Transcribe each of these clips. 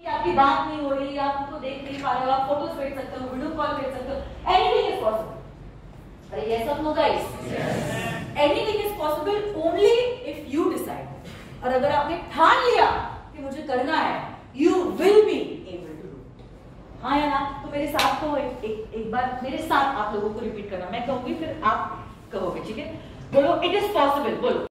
आपकी बात नहीं हो रही, आप उनको देख नहीं पा रहे हो, आप फोटोज भेज सकते हो, वीडियो कॉल भेज सकते हो, एनीथिंग इज पॉसिबल। अरे यस और no guys? Anything is possible only if you decide. और अगर आपने ठान लिया कि मुझे करना है, you will be able to do. हाँ या ना? तो मेरे साथ तो एक बार मेरे साथ आप लोगों को रिपीट करना, मैं कहूंगी फिर आप कहोगे, ठीक है? बोलो इट इज पॉसिबल, बोलो।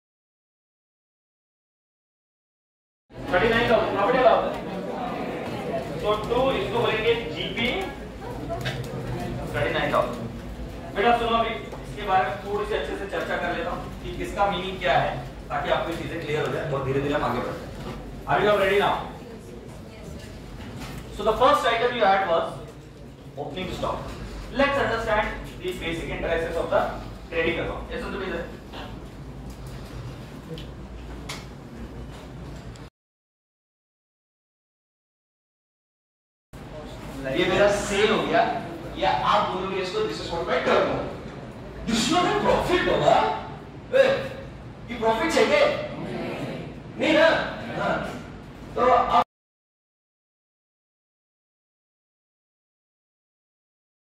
39,000 प्रॉफिट है। तो 2 इसको बोलेंगे जीपी 39,000। बेटा सुनो, अभी इसके बारे में थोड़ी सी अच्छे से चर्चा कर लेता हूँ कि किसका मीनिंग क्या है, ताकि आपको चीजें क्लियर हो जाए और धीरे धीरे हम आगे बढ़ते हैं। Are you ready now? So the first item you had was opening stock. Let's understand the basic indices of the trading account. Yes, to be there. ये मेरा सेल हो गया, या आप बोलोगे इसको this is what my turn. जिसमें प्रॉफिट होगा